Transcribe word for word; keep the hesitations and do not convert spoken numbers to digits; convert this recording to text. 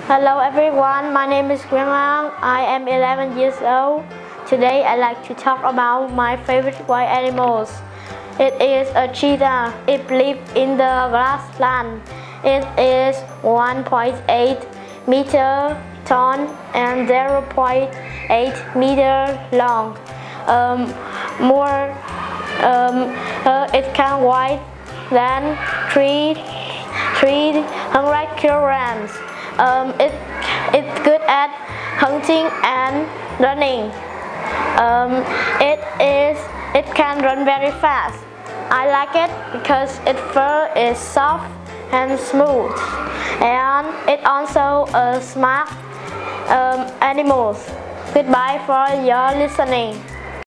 Hello everyone, my name is Quang Ang. I am eleven years old. Today I like to talk about my favorite wild animals. It is a cheetah. It lives in the grassland. It is one point eight meter tall and zero point eight meter long. Um, more, um, uh, it can weigh than three three hundred kilograms. Um, it, it's good at hunting and running. Um, it is it can run very fast. I like it because its fur is soft and smooth, and it also a smart um, animal. Goodbye for your listening.